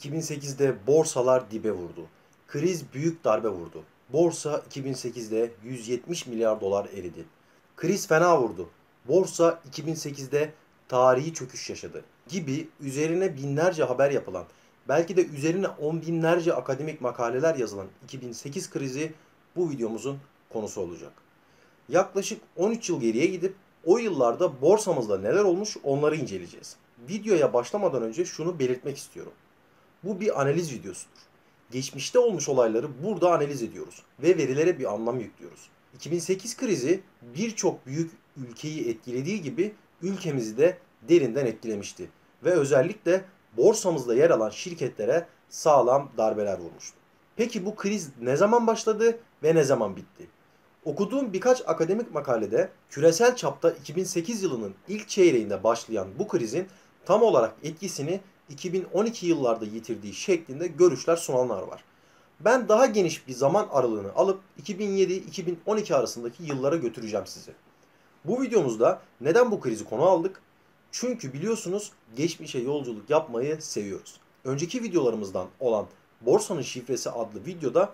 2008'de borsalar dibe vurdu. Kriz büyük darbe vurdu. Borsa 2008'de 170 milyar dolar eridi. Kriz fena vurdu. Borsa 2008'de tarihi çöküş yaşadı. Gibi üzerine binlerce haber yapılan, belki de üzerine on binlerce akademik makaleler yazılan 2008 krizi bu videomuzun konusu olacak. Yaklaşık 13 yıl geriye gidip o yıllarda borsamızda neler olmuş onları inceleyeceğiz. Videoya başlamadan önce şunu belirtmek istiyorum. Bu bir analiz videosudur. Geçmişte olmuş olayları burada analiz ediyoruz ve verilere bir anlam yüklüyoruz. 2008 krizi birçok büyük ülkeyi etkilediği gibi ülkemizi de derinden etkilemişti ve özellikle borsamızda yer alan şirketlere sağlam darbeler vurmuştu. Peki bu kriz ne zaman başladı ve ne zaman bitti? Okuduğum birkaç akademik makalede küresel çapta 2008 yılının ilk çeyreğinde başlayan bu krizin tam olarak etkisini 2012 yıllarda yitirdiği şeklinde görüşler sunanlar var. Ben daha geniş bir zaman aralığını alıp 2007-2012 arasındaki yıllara götüreceğim sizi. Bu videomuzda neden bu krizi konu aldık? Çünkü biliyorsunuz geçmişe yolculuk yapmayı seviyoruz. Önceki videolarımızdan olan Borsanın Şifresi adlı videoda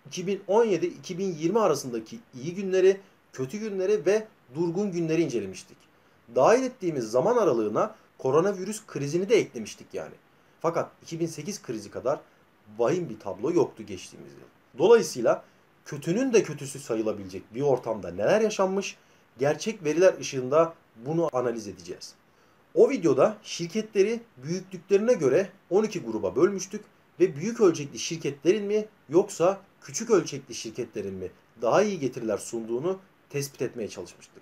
2017-2020 arasındaki iyi günleri, kötü günleri ve durgun günleri incelemiştik. Dahil ettiğimiz zaman aralığına koronavirüs krizini de eklemiştik yani. Fakat 2008 krizi kadar vahim bir tablo yoktu geçtiğimiz yıl. Dolayısıyla kötünün de kötüsü sayılabilecek bir ortamda neler yaşanmış, gerçek veriler ışığında bunu analiz edeceğiz. O videoda şirketleri büyüklüklerine göre 12 gruba bölmüştük ve büyük ölçekli şirketlerin mi yoksa küçük ölçekli şirketlerin mi daha iyi getiriler sunduğunu tespit etmeye çalışmıştık.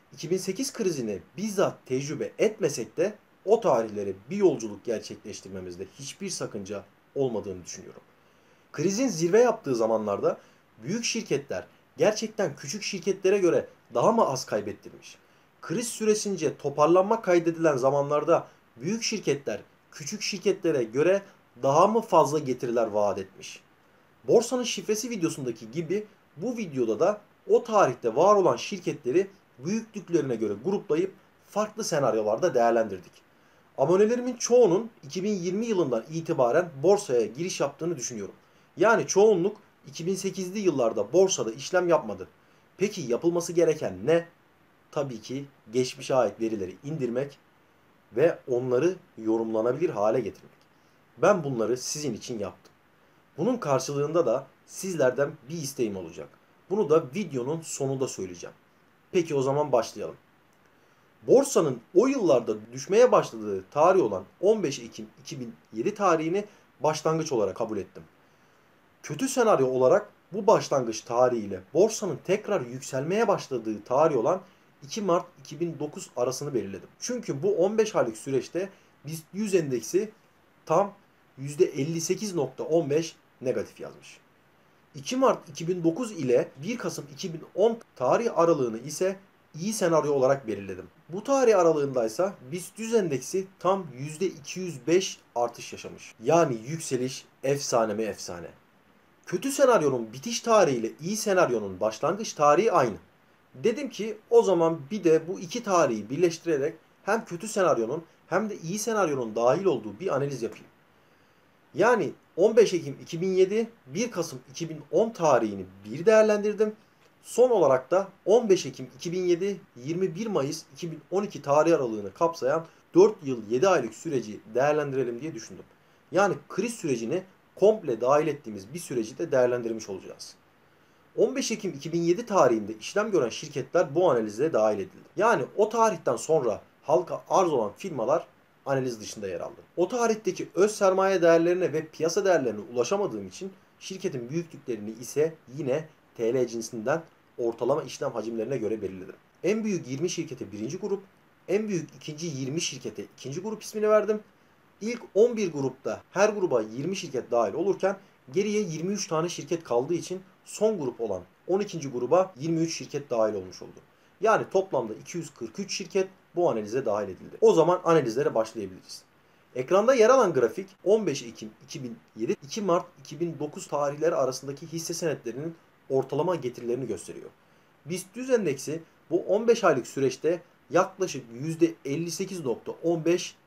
2008 krizini bizzat tecrübe etmesek de o tarihlere bir yolculuk gerçekleştirmemizde hiçbir sakınca olmadığını düşünüyorum. Krizin zirve yaptığı zamanlarda büyük şirketler gerçekten küçük şirketlere göre daha mı az kaybettirmiş? Kriz süresince toparlanma kaydedilen zamanlarda büyük şirketler küçük şirketlere göre daha mı fazla getiriler vaat etmiş? Borsanın Şifresi videosundaki gibi bu videoda da o tarihte var olan şirketleri büyüklüklerine göre gruplayıp farklı senaryolarda değerlendirdik. Abonelerimin çoğunun 2020 yılından itibaren borsaya giriş yaptığını düşünüyorum. Yani çoğunluk 2008'li yıllarda borsada işlem yapmadı. Peki yapılması gereken ne? Tabii ki geçmişe ait verileri indirmek ve onları yorumlanabilir hale getirmek. Ben bunları sizin için yaptım. Bunun karşılığında da sizlerden bir isteğim olacak. Bunu da videonun sonunda söyleyeceğim. Peki o zaman başlayalım. Borsanın o yıllarda düşmeye başladığı tarih olan 15 Ekim 2007 tarihini başlangıç olarak kabul ettim. Kötü senaryo olarak bu başlangıç tarihiyle borsanın tekrar yükselmeye başladığı tarih olan 2 Mart 2009 arasını belirledim. Çünkü bu 15 aylık süreçte BIST 100 endeksi tam %58.15 negatif yazmış. 2 Mart 2009 ile 1 Kasım 2010 tarih aralığını ise iyi senaryo olarak belirledim. Bu tarih aralığındaysa BIST 100 endeksi tam %205 artış yaşamış. Yani yükseliş efsane mi efsane. Kötü senaryonun bitiş tarihi ile iyi senaryonun başlangıç tarihi aynı. Dedim ki o zaman bir de bu iki tarihi birleştirerek hem kötü senaryonun hem de iyi senaryonun dahil olduğu bir analiz yapayım. Yani 15 Ekim 2007, 1 Kasım 2010 tarihini bir değerlendirdim. Son olarak da 15 Ekim 2007, 21 Mayıs 2012 tarih aralığını kapsayan 4 yıl 7 aylık süreci değerlendirelim diye düşündüm. Yani kriz sürecini komple dahil ettiğimiz bir süreci de değerlendirmiş olacağız. 15 Ekim 2007 tarihinde işlem gören şirketler bu analize dahil edildi. Yani o tarihten sonra halka arz olan firmalar analiz dışında yer aldı. O tarihteki öz sermaye değerlerine ve piyasa değerlerine ulaşamadığım için şirketin büyüklüklerini ise yine TL cinsinden ortalama işlem hacimlerine göre belirledim. En büyük 20 şirkete birinci grup, en büyük ikinci 20 şirkete ikinci grup ismini verdim. İlk 11 grupta her gruba 20 şirket dahil olurken geriye 23 tane şirket kaldığı için son grup olan 12. gruba 23 şirket dahil olmuş oldu. Yani toplamda 243 şirket bu analize dahil edildi. O zaman analizlere başlayabiliriz. Ekranda yer alan grafik 15 Ekim 2007, 2 Mart 2009 tarihleri arasındaki hisse senetlerinin ortalama getirilerini gösteriyor. BIST 100 endeksi bu 15 aylık süreçte yaklaşık %58.15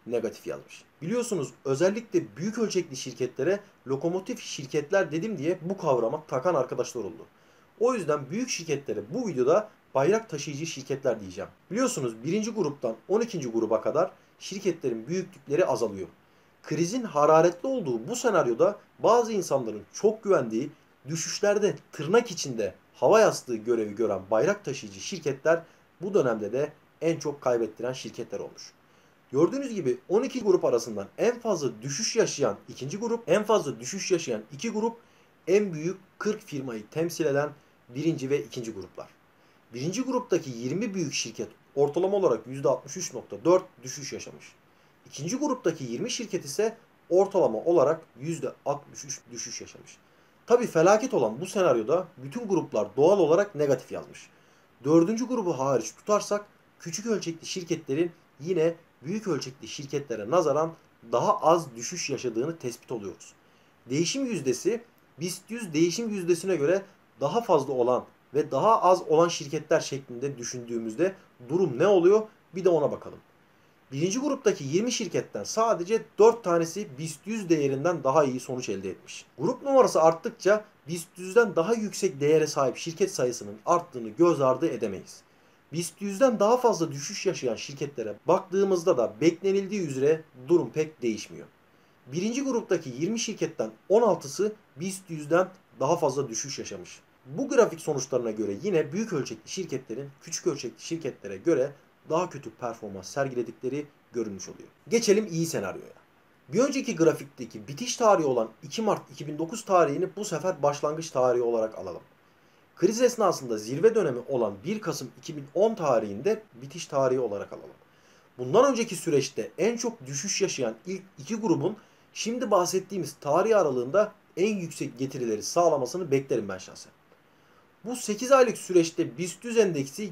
negatif yazmış. Biliyorsunuz özellikle büyük ölçekli şirketlere lokomotif şirketler dedim diye bu kavrama takan arkadaşlar oldu. O yüzden büyük şirketlere bu videoda bayrak taşıyıcı şirketler diyeceğim. Biliyorsunuz birinci gruptan 12. gruba kadar şirketlerin büyüklükleri azalıyor. Krizin hararetli olduğu bu senaryoda bazı insanların çok güvendiği, düşüşlerde tırnak içinde hava yastığı görevi gören bayrak taşıyıcı şirketler bu dönemde de en çok kaybettiren şirketler olmuş. Gördüğünüz gibi 12 grup arasından en fazla düşüş yaşayan ikinci grup, en fazla düşüş yaşayan iki grup, en büyük 40 firmayı temsil eden birinci ve ikinci gruplar. Birinci gruptaki 20 büyük şirket ortalama olarak %63.4 düşüş yaşamış. İkinci gruptaki 20 şirket ise ortalama olarak %63 düşüş yaşamış. Tabi felaket olan bu senaryoda bütün gruplar doğal olarak negatif yazmış. Dördüncü grubu hariç tutarsak küçük ölçekli şirketlerin yine büyük ölçekli şirketlere nazaran daha az düşüş yaşadığını tespit oluyoruz. Değişim yüzdesi BIST 100 değişim yüzdesine göre daha fazla olan ve daha az olan şirketler şeklinde düşündüğümüzde durum ne oluyor? Bir de ona bakalım. Birinci gruptaki 20 şirketten sadece 4 tanesi BIST 100 değerinden daha iyi sonuç elde etmiş. Grup numarası arttıkça BIST 100'den daha yüksek değere sahip şirket sayısının arttığını göz ardı edemeyiz. BIST 100'den daha fazla düşüş yaşayan şirketlere baktığımızda da beklenildiği üzere durum pek değişmiyor. Birinci gruptaki 20 şirketten 16'sı BIST 100'den daha fazla düşüş yaşamış. Bu grafik sonuçlarına göre yine büyük ölçekli şirketlerin küçük ölçekli şirketlere göre daha kötü performans sergiledikleri görülmüş oluyor. Geçelim iyi senaryoya. Bir önceki grafikteki bitiş tarihi olan 2 Mart 2009 tarihini bu sefer başlangıç tarihi olarak alalım. Kriz esnasında zirve dönemi olan 1 Kasım 2010 tarihinde bitiş tarihi olarak alalım. Bundan önceki süreçte en çok düşüş yaşayan ilk iki grubun şimdi bahsettiğimiz tarih aralığında en yüksek getirileri sağlamasını beklerim ben şahsen. Bu 8 aylık süreçte BIST 100 endeksi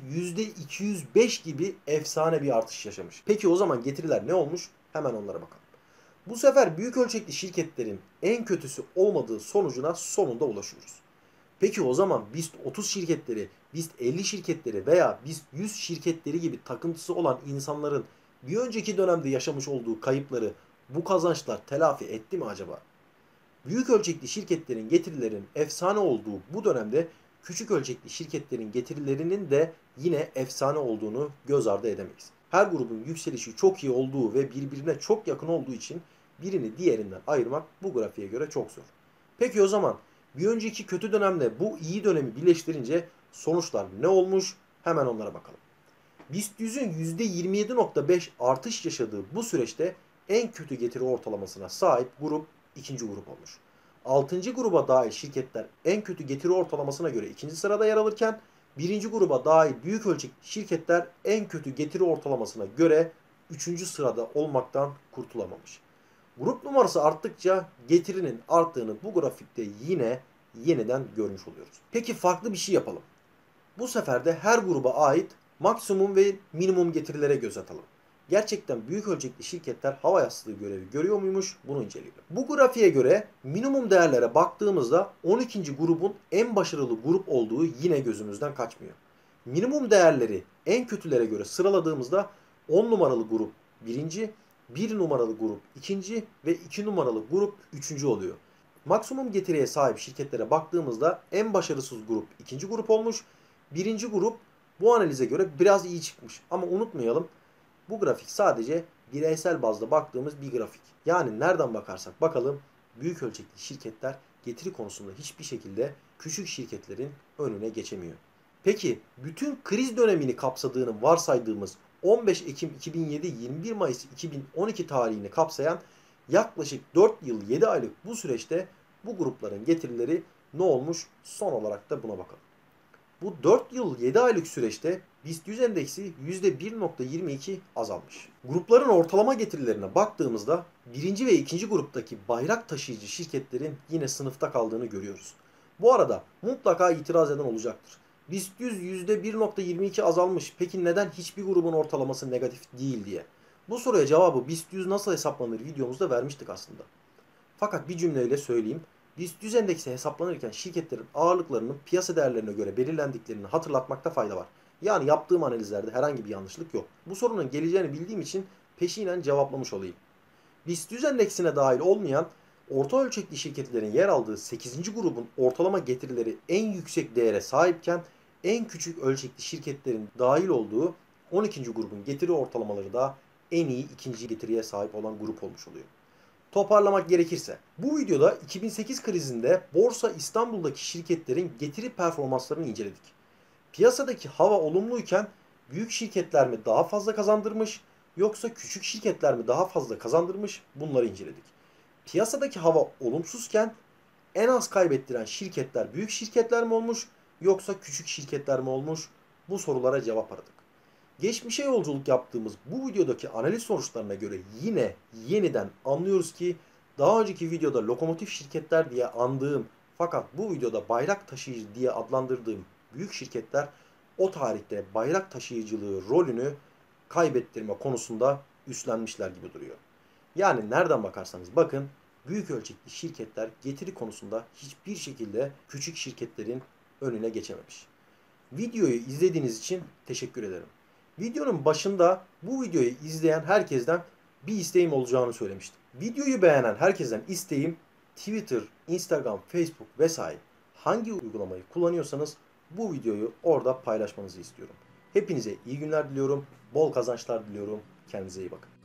%205 gibi efsane bir artış yaşamış. Peki o zaman getiriler ne olmuş? Hemen onlara bakalım. Bu sefer büyük ölçekli şirketlerin en kötüsü olmadığı sonucuna sonunda ulaşıyoruz. Peki o zaman BIST 30 şirketleri, BIST 50 şirketleri veya BIST 100 şirketleri gibi takıntısı olan insanların bir önceki dönemde yaşamış olduğu kayıpları bu kazançlar telafi etti mi acaba? Büyük ölçekli şirketlerin getirilerin efsane olduğu bu dönemde küçük ölçekli şirketlerin getirilerinin de yine efsane olduğunu göz ardı edemeyiz. Her grubun yükselişi çok iyi olduğu ve birbirine çok yakın olduğu için birini diğerinden ayırmak bu grafiğe göre çok zor. Peki o zaman bir önceki kötü dönemle bu iyi dönemi birleştirince sonuçlar ne olmuş? Hemen onlara bakalım. BIST 100'ün %27.5 artış yaşadığı bu süreçte en kötü getiri ortalamasına sahip grup ikinci grup olmuş. 6. gruba dahil şirketler en kötü getiri ortalamasına göre 2. sırada yer alırken 1. gruba dahil büyük ölçekli şirketler en kötü getiri ortalamasına göre 3. sırada olmaktan kurtulamamış. Grup numarası arttıkça getirinin arttığını bu grafikte yeniden görmüş oluyoruz. Peki farklı bir şey yapalım. Bu sefer de her gruba ait maksimum ve minimum getirilere göz atalım. Gerçekten büyük ölçekli şirketler hava yastığı görevi görüyor muymuş? Bunu inceleyelim. Bu grafiğe göre minimum değerlere baktığımızda 12. grubun en başarılı grup olduğu yine gözümüzden kaçmıyor. Minimum değerleri en kötülere göre sıraladığımızda 10 numaralı grup birinci, 1 numaralı grup ikinci ve 2 numaralı grup üçüncü oluyor. Maksimum getiriye sahip şirketlere baktığımızda en başarısız grup ikinci grup olmuş. Birinci grup bu analize göre biraz iyi çıkmış. Ama unutmayalım, bu grafik sadece bireysel bazda baktığımız bir grafik. Yani nereden bakarsak bakalım büyük ölçekli şirketler getiri konusunda hiçbir şekilde küçük şirketlerin önüne geçemiyor. Peki bütün kriz dönemini kapsadığını varsaydığımız 15 Ekim 2007 21 Mayıs 2012 tarihini kapsayan yaklaşık 4 yıl 7 aylık bu süreçte bu grupların getirileri ne olmuş? Son olarak da buna bakalım. Bu 4 yıl 7 aylık süreçte BIST 100 endeksi %1.22 azalmış. Grupların ortalama getirilerine baktığımızda birinci ve ikinci gruptaki bayrak taşıyıcı şirketlerin yine sınıfta kaldığını görüyoruz. Bu arada mutlaka itiraz eden olacaktır. BIST 100 %1.22 azalmış. Peki neden hiçbir grubun ortalaması negatif değil diye? Bu soruya cevabı BIST 100 nasıl hesaplanır videomuzda vermiştik aslında. Fakat bir cümleyle söyleyeyim. BIST 100 endeksi hesaplanırken şirketlerin ağırlıklarının piyasa değerlerine göre belirlendiklerini hatırlatmakta fayda var. Yani yaptığım analizlerde herhangi bir yanlışlık yok. Bu sorunun geleceğini bildiğim için peşinen cevaplamış olayım. BIST 100 endeksine dahil olmayan orta ölçekli şirketlerin yer aldığı 8. grubun ortalama getirileri en yüksek değere sahipken en küçük ölçekli şirketlerin dahil olduğu 12. grubun getiri ortalamaları da en iyi ikinci getiriye sahip olan grup olmuş oluyor. Toparlamak gerekirse bu videoda 2008 krizinde Borsa İstanbul'daki şirketlerin getiri performanslarını inceledik. Piyasadaki hava olumluyken büyük şirketler mi daha fazla kazandırmış yoksa küçük şirketler mi daha fazla kazandırmış bunları inceledik. Piyasadaki hava olumsuzken en az kaybettiren şirketler büyük şirketler mi olmuş yoksa küçük şirketler mi olmuş bu sorulara cevap aradık. Geçmişe yolculuk yaptığımız bu videodaki analiz sonuçlarına göre yine yeniden anlıyoruz ki daha önceki videoda lokomotif şirketler diye andığım fakat bu videoda bayrak taşıyıcı diye adlandırdığım büyük şirketler o tarihte bayrak taşıyıcılığı rolünü kaybettirme konusunda üstlenmişler gibi duruyor. Yani nereden bakarsanız bakın büyük ölçekli şirketler getiri konusunda hiçbir şekilde küçük şirketlerin önüne geçememiş. Videoyu izlediğiniz için teşekkür ederim. Videonun başında bu videoyu izleyen herkesten bir isteğim olacağını söylemiştim. Videoyu beğenen herkesten isteğim Twitter, Instagram, Facebook vesaire hangi uygulamayı kullanıyorsanız bu videoyu orada paylaşmanızı istiyorum. Hepinize iyi günler diliyorum, bol kazançlar diliyorum. Kendinize iyi bakın.